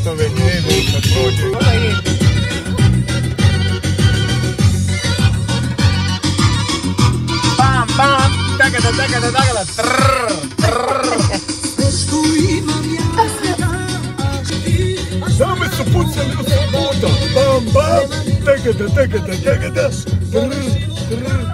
Svetove njene kad prođe. Bam, bam, tagada, tagada, tagada, trrr, trrr. Same su pucali u subotu, bam, bam, tagada, tagada, tagada, trrr, trrr.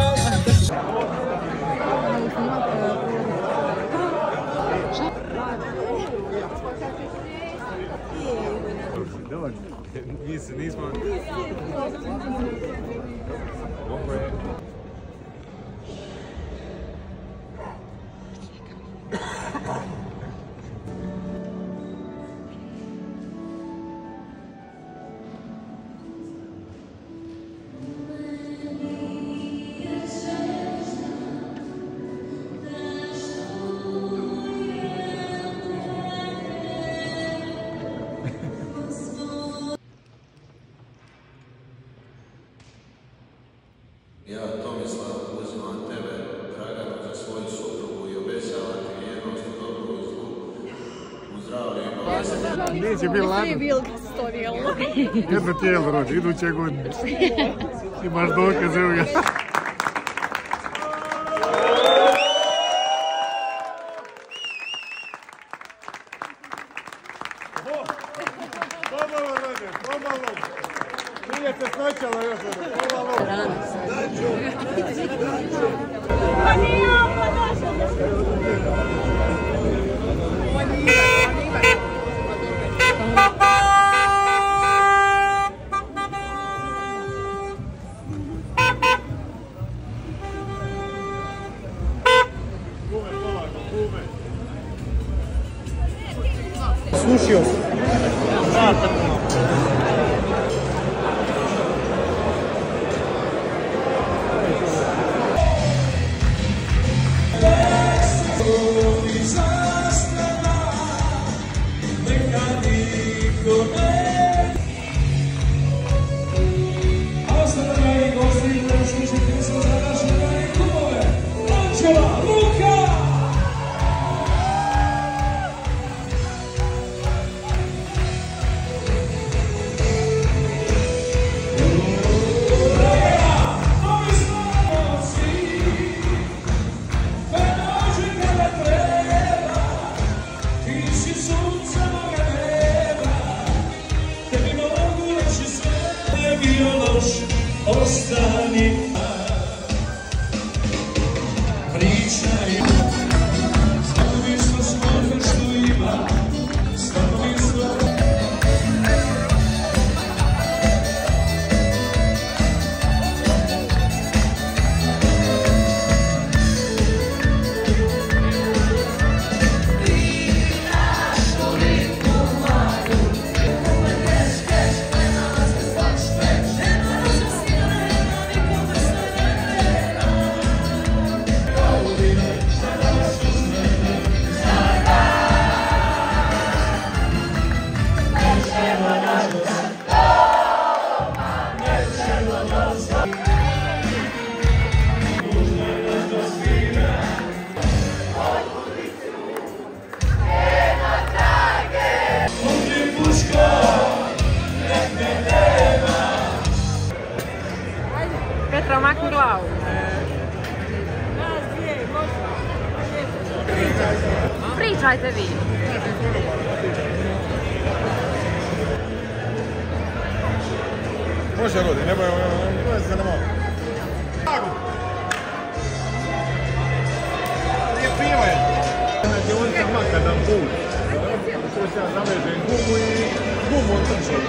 Nismo... Ja, Tomislav, uzimam tebe, Draganu, za svoju suprugu i obećavam ti vjernost u dobru i zlu, u zdravlje i bolje. Neće biti ladno. Nije bilo kad se to rijelo. Jedno tijelo rođe, iduće godine. Imaš dokaze u ga. Pomalo rođe, pomalo. Nije se snačala još rođe, pomalo. Pa nije ovo došlo da se... Slušio sam. Ostani, pričaj, stanovi smo svoje što ima, stanovi smo... Petra, makni glavu. Pričajte vi. Može rodi, nemoj se na malo. Nije piva je. Djevojka maka nam put. To se ja zavežem gumu i gumu otrčem.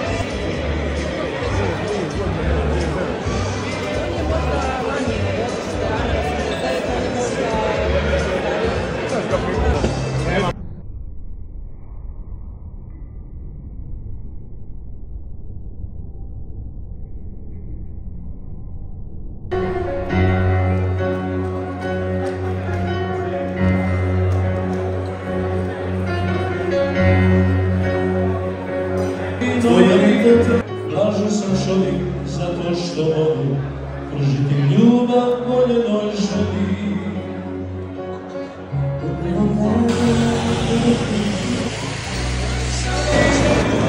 Tvoja videta, lažu sam čovjek, zato što mogu pružiti ljubav voljenoj ženi. Upravo mogu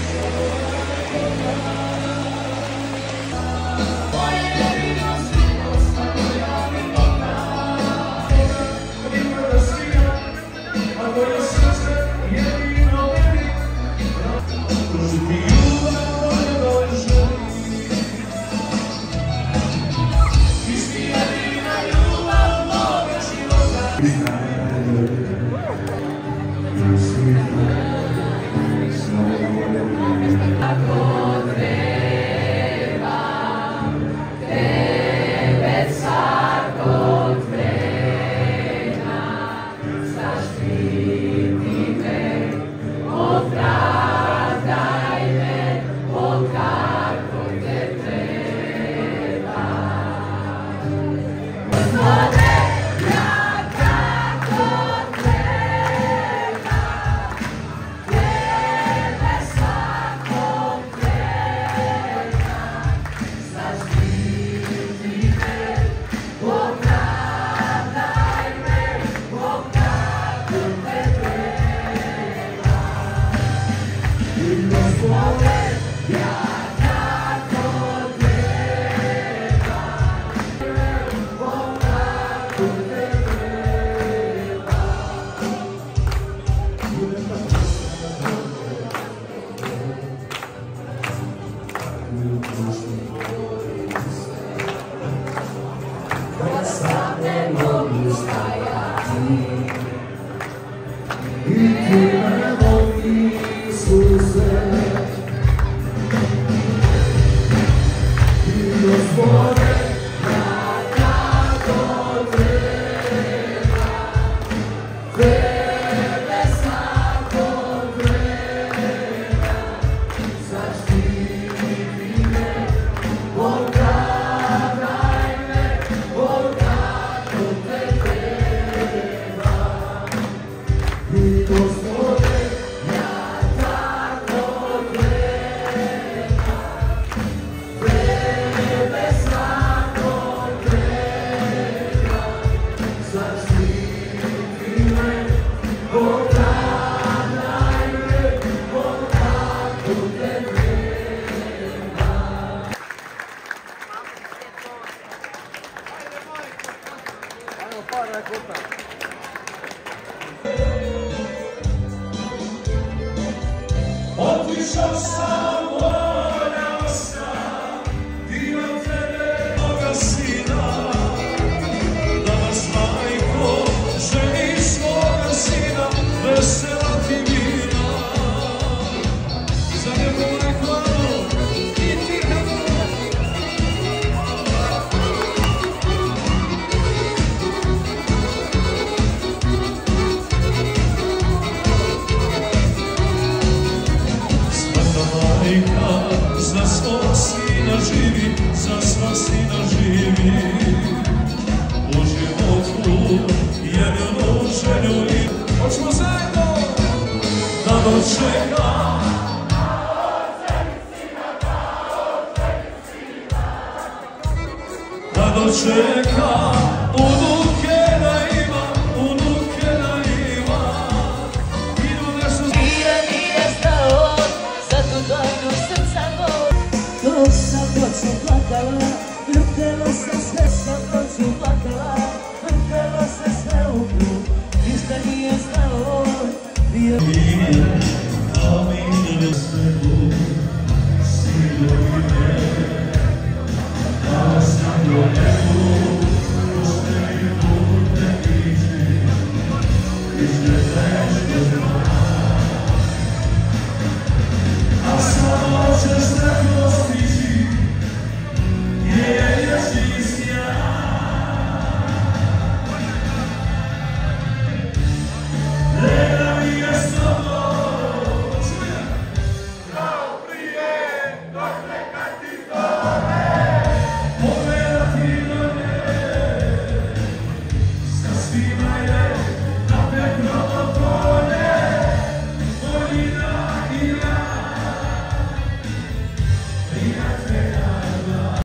Otišao sam, voljao sam, dio tebe, moga sina. Danas, majko, ženi svoga sina, vesela ti vina. Za njegovu hvalu i ti za svog sina živi, za svog sina živi. U životu jednu želju i hoćemo zajedno da dočeka. Da dočeka unuke da ima, unuke da ima. Idu nešto nije stao, zato dojdu srca bol. Dok sam noću plakala, vrtelo se sve, sam noću plakala, vrtelo se sve u krug, ništa nije znao, bio Aminile srebu, silovi me, a sam do nebu, pošteni put ne ići, ište teško zna. A samo ćeš tako